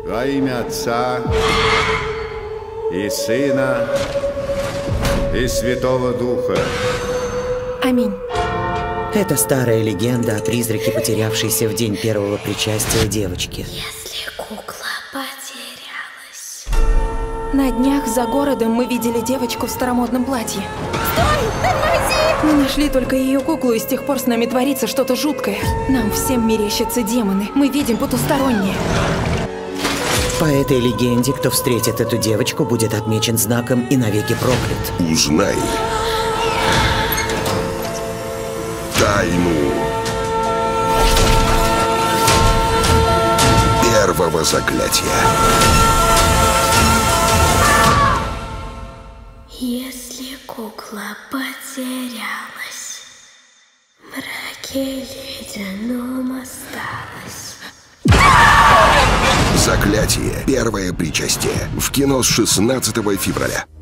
Во имя Отца и Сына и Святого Духа. Аминь. Это старая легенда о призраке, потерявшейся в день первого причастия девочки. Если кукла потерялась. На днях за городом мы видели девочку в старомодном платье. Стой! Тормози! Мы нашли только ее куклу, и с тех пор с нами творится что-то жуткое. Нам всем мерещатся демоны. Мы видим потустороннее. По этой легенде, кто встретит эту девочку, будет отмечен знаком и навеки проклят. Узнай тайну первого заклятия. Если кукла потерялась, в мраке ледяном осталась. Заклятие. Первое причастие. В кино с 16 февраля.